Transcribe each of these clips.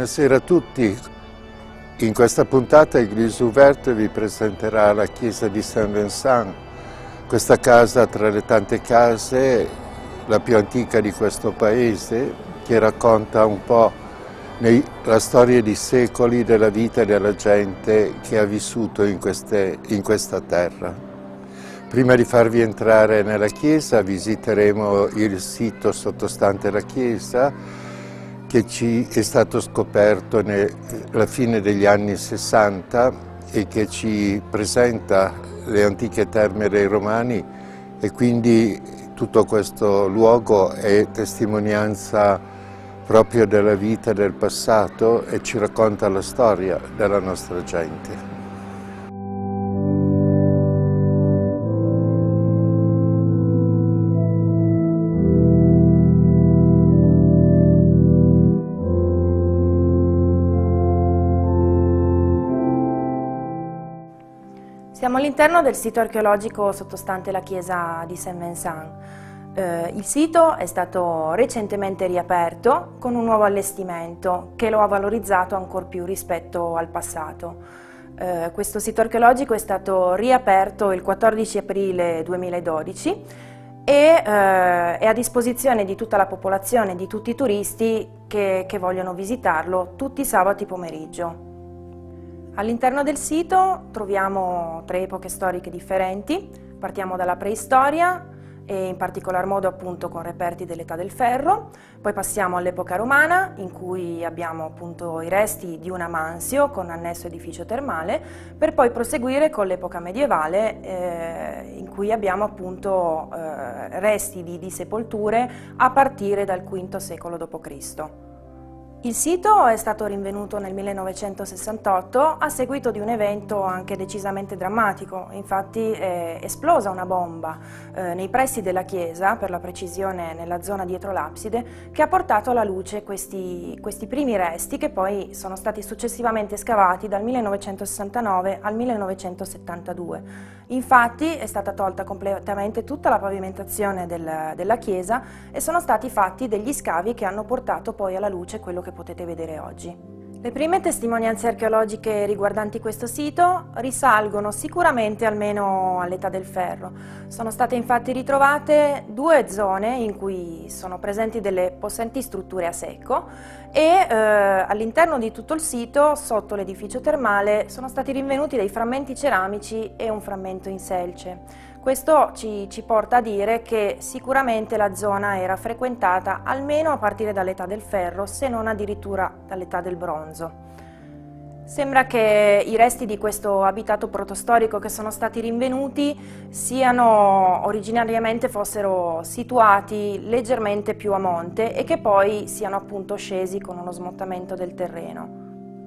Buonasera a tutti. In questa puntata il Gris Ouvert vi presenterà la chiesa di Saint-Vincent, questa casa tra le tante case, la più antica di questo paese, che racconta un po' la storia di secoli della vita della gente che ha vissuto in questa terra. Prima di farvi entrare nella chiesa visiteremo il sito sottostante la chiesa, che ci è stato scoperto alla fine degli anni 60 e che ci presenta le antiche terme dei Romani, e quindi tutto questo luogo è testimonianza proprio della vita del passato e ci racconta la storia della nostra gente. Siamo all'interno del sito archeologico sottostante la chiesa di Saint-Vincent. Il sito è stato recentemente riaperto con un nuovo allestimento che lo ha valorizzato ancor più rispetto al passato. Questo sito archeologico è stato riaperto il 14 aprile 2012 e è a disposizione di tutta la popolazione, di tutti i turisti che vogliono visitarlo tutti i sabati pomeriggio. All'interno del sito troviamo 3 epoche storiche differenti. Partiamo dalla preistoria e in particolar modo appunto con reperti dell'età del ferro, poi passiamo all'epoca romana in cui abbiamo appunto i resti di una mansio con annesso edificio termale, per poi proseguire con l'epoca medievale in cui abbiamo appunto resti di sepolture a partire dal V secolo d.C. Il sito è stato rinvenuto nel 1968 a seguito di un evento anche decisamente drammatico. Infatti è esplosa una bomba nei pressi della chiesa, per la precisione nella zona dietro l'abside, che ha portato alla luce questi primi resti che poi sono stati successivamente scavati dal 1969 al 1972. Infatti è stata tolta completamente tutta la pavimentazione della chiesa e sono stati fatti degli scavi che hanno portato poi alla luce quello che potete vedere oggi. Le prime testimonianze archeologiche riguardanti questo sito risalgono sicuramente almeno all'età del ferro. Sono state infatti ritrovate 2 zone in cui sono presenti delle possenti strutture a secco e all'interno di tutto il sito, sotto l'edificio termale, sono stati rinvenuti dei frammenti ceramici e un frammento in selce. Questo ci porta a dire che sicuramente la zona era frequentata almeno a partire dall'età del ferro, se non addirittura dall'età del bronzo. Sembra che i resti di questo abitato protostorico che sono stati rinvenuti originariamente fossero situati leggermente più a monte e che poi siano appunto scesi con uno smottamento del terreno.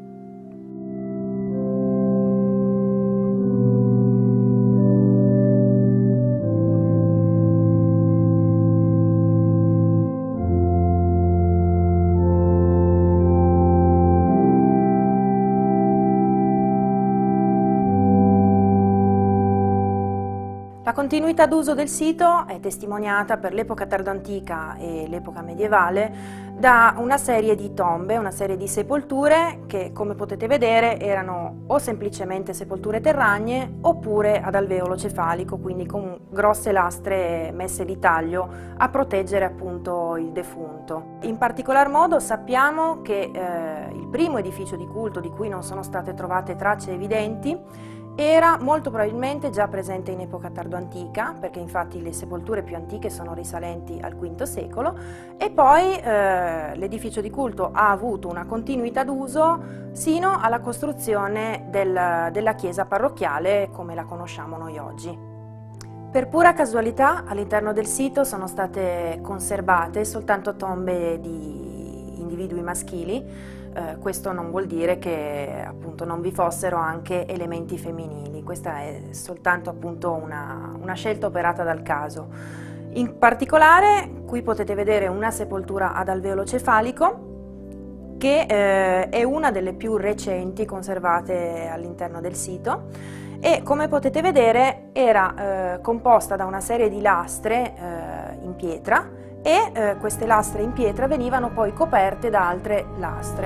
La continuità d'uso del sito è testimoniata per l'epoca tardoantica e l'epoca medievale da una serie di tombe, una serie di sepolture che, come potete vedere, erano o semplicemente sepolture terragne oppure ad alveolo cefalico, quindi con grosse lastre messe di taglio a proteggere appunto il defunto. In particolar modo sappiamo che il primo edificio di culto di cui non sono state trovate tracce evidenti era molto probabilmente già presente in epoca tardoantica, perché infatti le sepolture più antiche sono risalenti al V secolo, e poi l'edificio di culto ha avuto una continuità d'uso sino alla costruzione della chiesa parrocchiale come la conosciamo noi oggi. Per pura casualità all'interno del sito sono state conservate soltanto tombe di individui maschili. Questo non vuol dire che appunto non vi fossero anche elementi femminili, questa è soltanto appunto una scelta operata dal caso. In particolare qui potete vedere una sepoltura ad alveolo cefalico che è una delle più recenti conservate all'interno del sito e, come potete vedere, era composta da una serie di lastre in pietra e queste lastre in pietra venivano poi coperte da altre lastre.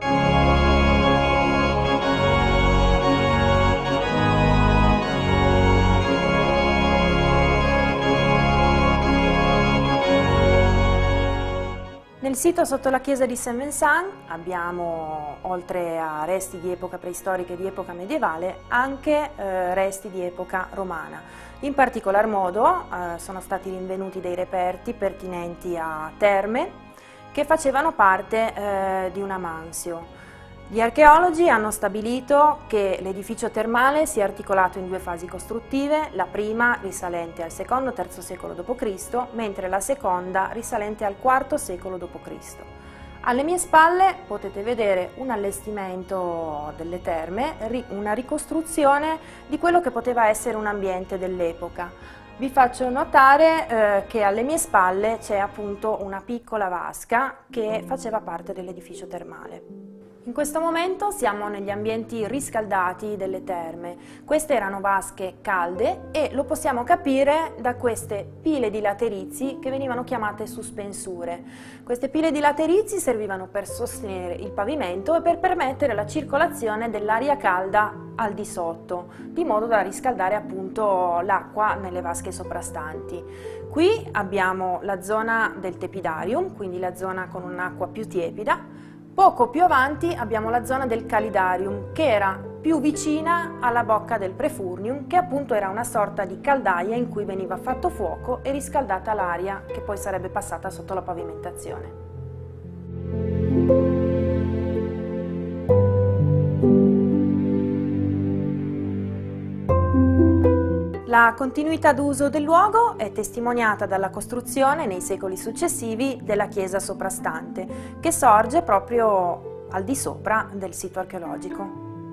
Nel sito sotto la chiesa di Saint-Vincent abbiamo, oltre a resti di epoca preistorica e di epoca medievale, anche resti di epoca romana. In particolar modo sono stati rinvenuti dei reperti pertinenti a terme che facevano parte di una mansio. Gli archeologi hanno stabilito che l'edificio termale si è articolato in due fasi costruttive, la prima risalente al secondo-terzo secolo d.C., mentre la seconda risalente al IV secolo d.C. Alle mie spalle potete vedere un allestimento delle terme, una ricostruzione di quello che poteva essere un ambiente dell'epoca. Vi faccio notare che alle mie spalle c'è appunto una piccola vasca che faceva parte dell'edificio termale. In questo momento siamo negli ambienti riscaldati delle terme. Queste erano vasche calde e lo possiamo capire da queste pile di laterizi che venivano chiamate suspensure. Queste pile di laterizi servivano per sostenere il pavimento e per permettere la circolazione dell'aria calda al di sotto, di modo da riscaldare appunto l'acqua nelle vasche soprastanti. Qui abbiamo la zona del tepidarium, quindi la zona con un'acqua più tiepida. Poco più avanti abbiamo la zona del calidarium, che era più vicina alla bocca del prefurnium, che appunto era una sorta di caldaia in cui veniva fatto fuoco e riscaldata l'aria che poi sarebbe passata sotto la pavimentazione. La continuità d'uso del luogo è testimoniata dalla costruzione nei secoli successivi della chiesa soprastante, che sorge proprio al di sopra del sito archeologico.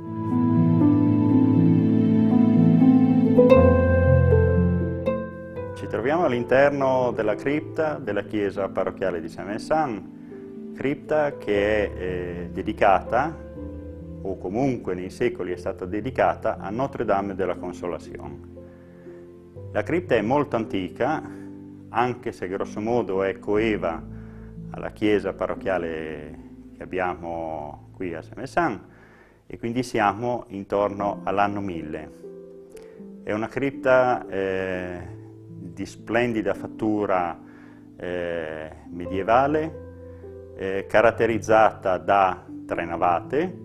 Ci troviamo all'interno della cripta della chiesa parrocchiale di Saint-Vincent, cripta che è dedicata, o comunque nei secoli è stata dedicata, a Notre-Dame de la Consolation. La cripta è molto antica, anche se grosso modo è coeva alla chiesa parrocchiale che abbiamo qui a Saint-Vincent, e quindi siamo intorno all'anno 1000. È una cripta di splendida fattura medievale, caratterizzata da 3 navate,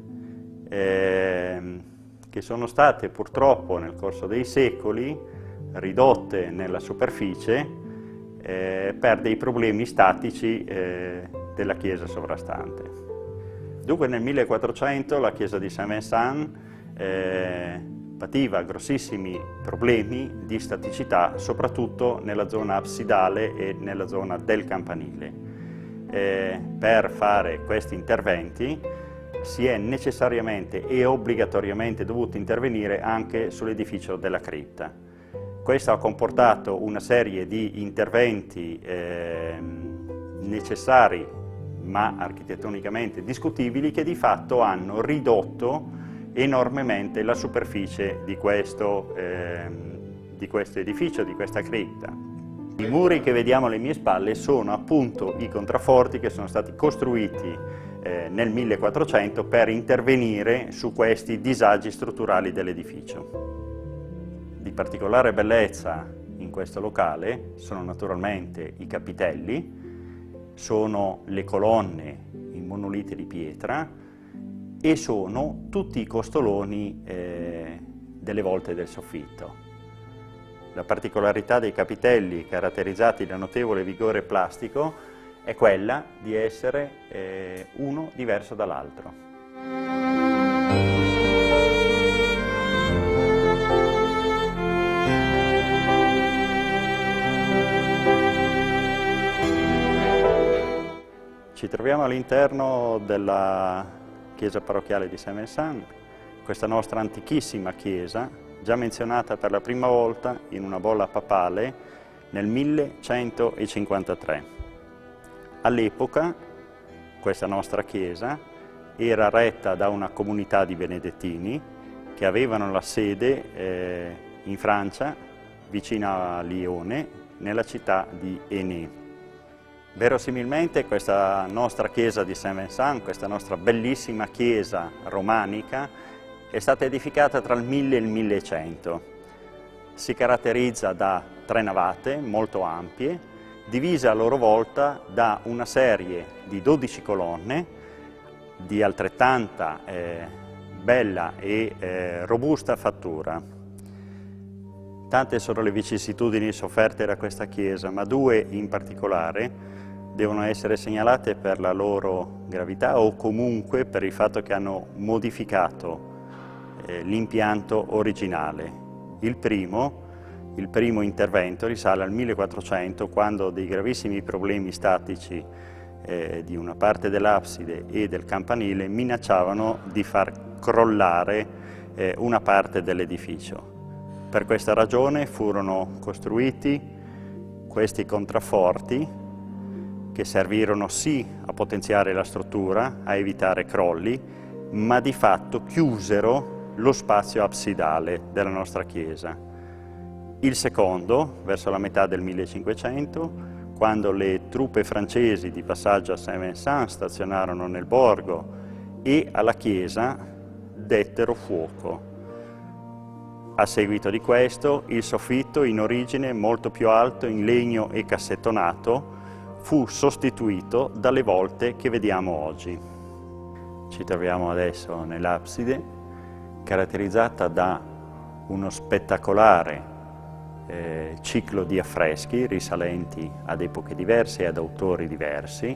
che sono state purtroppo nel corso dei secoli ridotte nella superficie per dei problemi statici della chiesa sovrastante. Dunque nel 1400 la chiesa di Saint-Vincent pativa grossissimi problemi di staticità, soprattutto nella zona absidale e nella zona del campanile. Per fare questi interventi si è necessariamente e obbligatoriamente dovuto intervenire anche sull'edificio della cripta. Questo ha comportato una serie di interventi necessari ma architettonicamente discutibili, che di fatto hanno ridotto enormemente la superficie di questo edificio, di questa cripta. I muri che vediamo alle mie spalle sono appunto i contrafforti che sono stati costruiti nel 1400 per intervenire su questi disagi strutturali dell'edificio. Di particolare bellezza in questo locale sono naturalmente i capitelli, sono le colonne in monolite di pietra e sono tutti i costoloni delle volte del soffitto. La particolarità dei capitelli, caratterizzati da notevole vigore plastico, è quella di essere uno diverso dall'altro. Ci troviamo all'interno della chiesa parrocchiale di Saint-Vincent, questa nostra antichissima chiesa, già menzionata per la prima volta in una bolla papale nel 1153. All'epoca questa nostra chiesa era retta da una comunità di benedettini che avevano la sede in Francia, vicino a Lione, nella città di Énée. Verosimilmente questa nostra chiesa di Saint-Vincent, questa nostra bellissima chiesa romanica, è stata edificata tra il 1000 e il 1100. Si caratterizza da 3 navate molto ampie, divise a loro volta da una serie di 12 colonne di altrettanta bella e robusta fattura. Tante sono le vicissitudini sofferte da questa chiesa, ma 2 in particolare devono essere segnalate per la loro gravità o comunque per il fatto che hanno modificato l'impianto originale. Il primo intervento risale al 1400, quando dei gravissimi problemi statici di una parte dell'abside e del campanile minacciavano di far crollare una parte dell'edificio. Per questa ragione furono costruiti questi contrafforti che servirono sì a potenziare la struttura, a evitare crolli, ma di fatto chiusero lo spazio absidale della nostra chiesa. Il secondo, verso la metà del 1500, quando le truppe francesi di passaggio a Saint-Vincent stazionarono nel borgo e alla chiesa dettero fuoco. A seguito di questo, il soffitto, in origine molto più alto, in legno e cassettonato, fu sostituito dalle volte che vediamo oggi. Ci troviamo adesso nell'abside, caratterizzata da uno spettacolare ciclo di affreschi risalenti ad epoche diverse e ad autori diversi,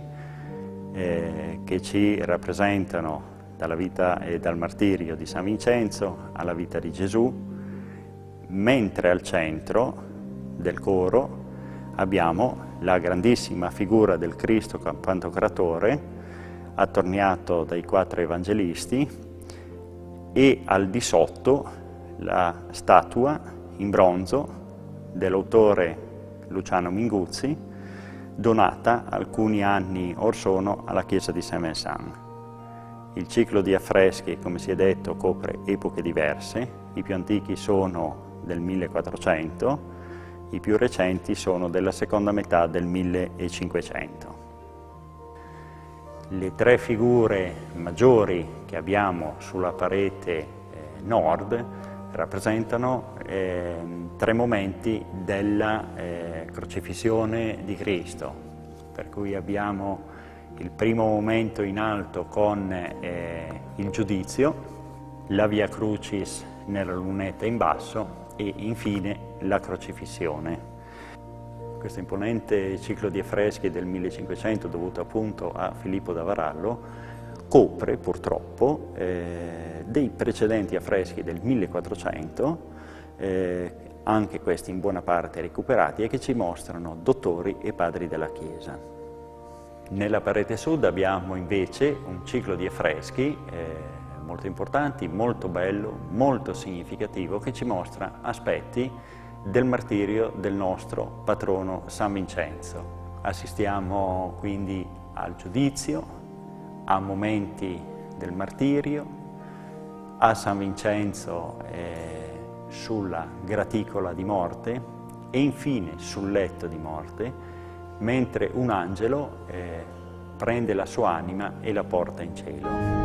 che ci rappresentano dalla vita e dal martirio di San Vincenzo alla vita di Gesù, mentre al centro del coro abbiamo la grandissima figura del Cristo Pantocratore, attorniato dai 4 evangelisti, e al di sotto la statua in bronzo dell'autore Luciano Minguzzi, donata alcuni anni or sono alla chiesa di Saint-Vincent. Il ciclo di affreschi, come si è detto, copre epoche diverse. I più antichi sono del 1400, i più recenti sono della seconda metà del 1500. Le 3 figure maggiori che abbiamo sulla parete nord rappresentano 3 momenti della crocifissione di Cristo, per cui abbiamo il primo momento in alto con il giudizio, la Via Crucis nella lunetta in basso e infine la crocifissione. Questo imponente ciclo di affreschi del 1500, dovuto appunto a Filippo da Varallo, copre purtroppo dei precedenti affreschi del 1400, anche questi in buona parte recuperati, e che ci mostrano dottori e padri della Chiesa. Nella parete sud abbiamo invece un ciclo di affreschi molto importanti, molto bello, molto significativo, che ci mostra aspetti del martirio del nostro patrono San Vincenzo. Assistiamo quindi al giudizio, a momenti del martirio, a San Vincenzo sulla graticola di morte e infine sul letto di morte, mentre un angelo prende la sua anima e la porta in cielo.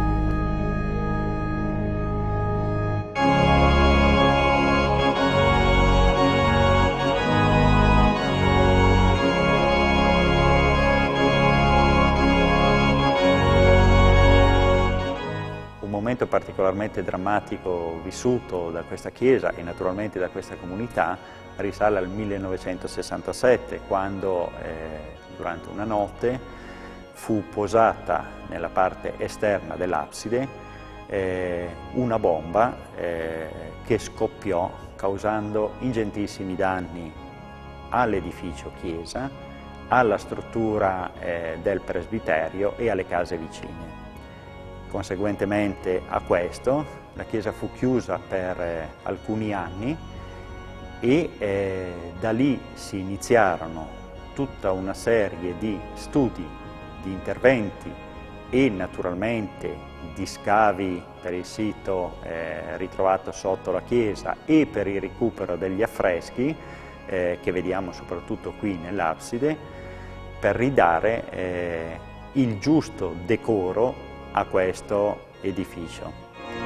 Particolarmente drammatico vissuto da questa chiesa e naturalmente da questa comunità risale al 1967, quando durante una notte fu posata nella parte esterna dell'abside una bomba che scoppiò causando ingentissimi danni all'edificio chiesa, alla struttura del presbiterio e alle case vicine. Conseguentemente a questo, la chiesa fu chiusa per alcuni anni e da lì si iniziarono tutta una serie di studi, di interventi e naturalmente di scavi per il sito ritrovato sotto la chiesa e per il recupero degli affreschi che vediamo soprattutto qui nell'abside, per ridare il giusto decoro a questo edificio.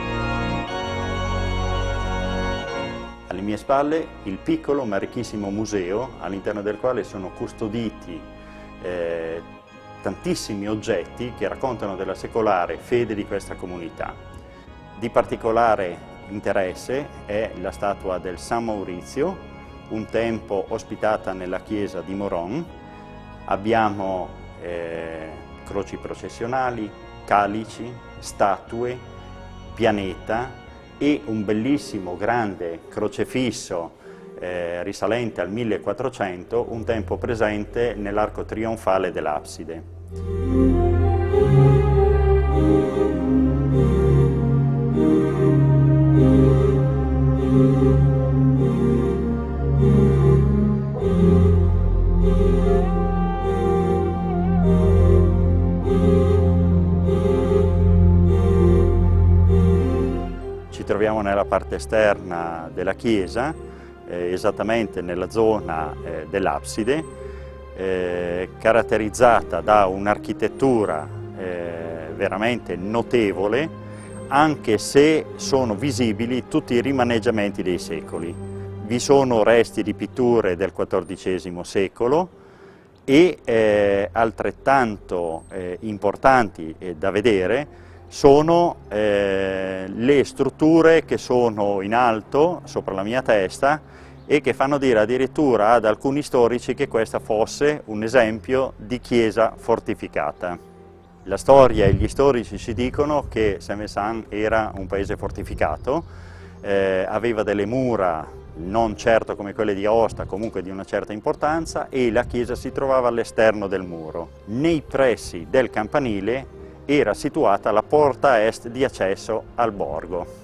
Alle mie spalle il piccolo ma ricchissimo museo, all'interno del quale sono custoditi tantissimi oggetti che raccontano della secolare fede di questa comunità. Di particolare interesse è la statua del San Maurizio, un tempo ospitata nella chiesa di Moron. Abbiamo croci processionali, calici, statue, pianeta e un bellissimo grande crocefisso risalente al 1400, un tempo presente nell'arco trionfale dell'abside. Ci troviamo nella parte esterna della chiesa, esattamente nella zona dell'abside, caratterizzata da un'architettura veramente notevole, anche se sono visibili tutti i rimaneggiamenti dei secoli. Vi sono resti di pitture del XIV secolo e altrettanto importanti da vedere sono le strutture che sono in alto sopra la mia testa e che fanno dire addirittura ad alcuni storici che questa fosse un esempio di chiesa fortificata. La storia e gli storici ci dicono che Saint-Vincent era un paese fortificato, aveva delle mura non certo come quelle di Aosta, comunque di una certa importanza, e la chiesa si trovava all'esterno del muro. Nei pressi del campanile era situata la porta est di accesso al borgo.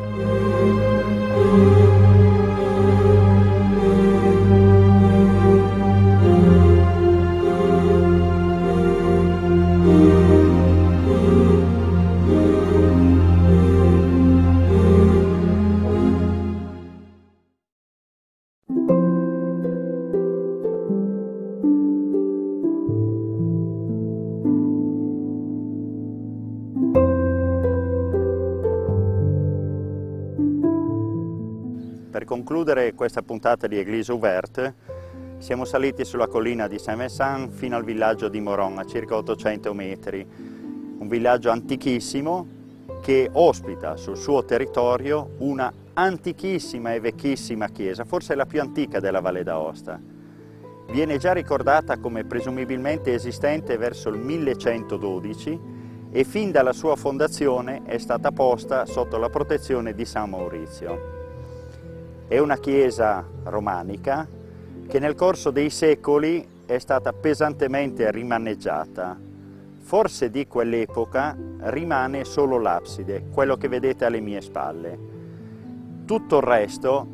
Per concludere questa puntata di Église ouverte, siamo saliti sulla collina di Saint-Vincent fino al villaggio di Moron, a circa 800 metri. Un villaggio antichissimo che ospita sul suo territorio una antichissima e vecchissima chiesa, forse la più antica della Valle d'Aosta. Viene già ricordata come presumibilmente esistente verso il 1112 e fin dalla sua fondazione è stata posta sotto la protezione di San Maurizio. È una chiesa romanica che nel corso dei secoli è stata pesantemente rimaneggiata. Forse di quell'epoca rimane solo l'abside, quello che vedete alle mie spalle. Tutto il resto,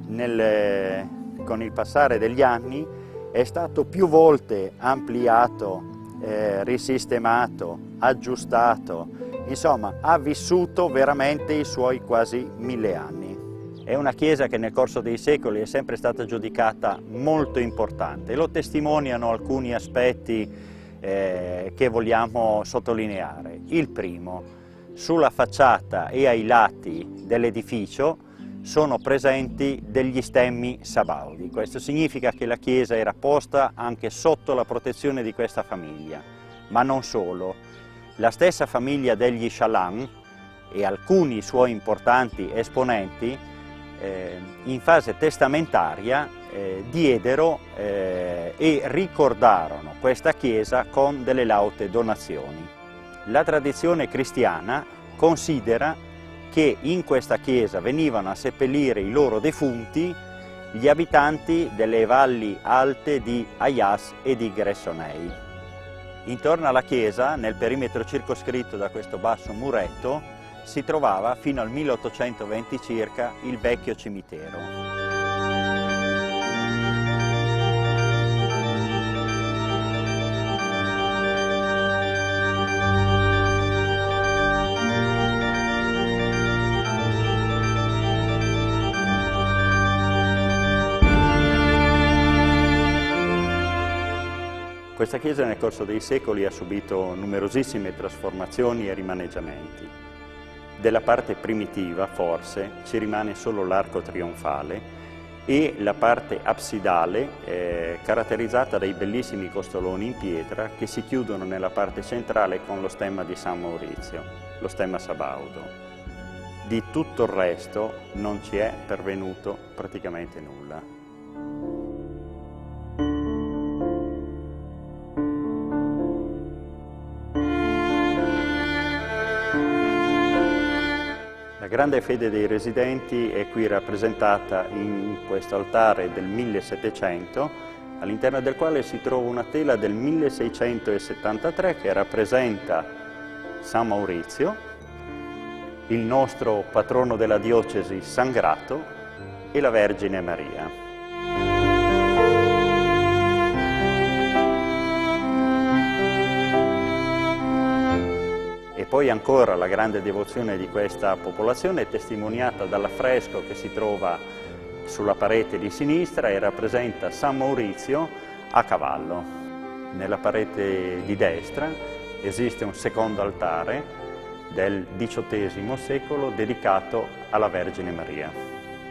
con il passare degli anni, è stato più volte ampliato, risistemato, aggiustato, insomma ha vissuto veramente i suoi quasi 1000 anni. È una chiesa che nel corso dei secoli è sempre stata giudicata molto importante. Lo testimoniano alcuni aspetti che vogliamo sottolineare. Il primo, sulla facciata e ai lati dell'edificio sono presenti degli stemmi sabaudi. Questo significa che la chiesa era posta anche sotto la protezione di questa famiglia. Ma non solo. La stessa famiglia degli Chaland e alcuni suoi importanti esponenti in fase testamentaria diedero e ricordarono questa chiesa con delle laute donazioni. La tradizione cristiana considera che in questa chiesa venivano a seppellire i loro defunti gli abitanti delle valli alte di Ayas e di Gressonei. Intorno alla chiesa, nel perimetro circoscritto da questo basso muretto, si trovava fino al 1820 circa il vecchio cimitero. Questa chiesa nel corso dei secoli ha subito numerosissime trasformazioni e rimaneggiamenti. Della parte primitiva, forse, ci rimane solo l'arco trionfale e la parte absidale caratterizzata dai bellissimi costoloni in pietra che si chiudono nella parte centrale con lo stemma di San Maurizio, lo stemma sabaudo. Di tutto il resto non ci è pervenuto praticamente nulla. La grande fede dei residenti è qui rappresentata in questo altare del 1700, all'interno del quale si trova una tela del 1673 che rappresenta San Maurizio, il nostro patrono della diocesi San Grato e la Vergine Maria. E poi ancora la grande devozione di questa popolazione è testimoniata dall'affresco che si trova sulla parete di sinistra e rappresenta San Maurizio a cavallo. Nella parete di destra esiste un secondo altare del XVIII secolo dedicato alla Vergine Maria.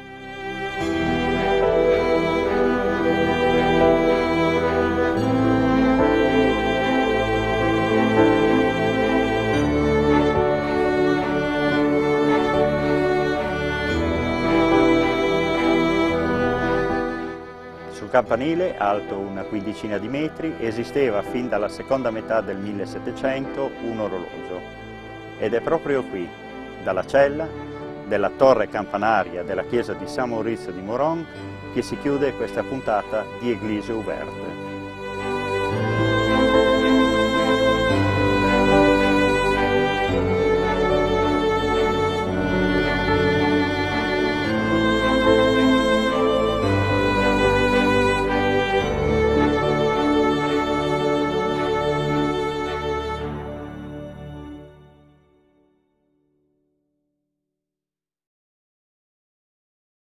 Sul campanile, alto una quindicina di metri, esisteva fin dalla seconda metà del 1700 un orologio. Ed è proprio qui, dalla cella della torre campanaria della chiesa di San Maurizio di Moron, che si chiude questa puntata di Église ouverte.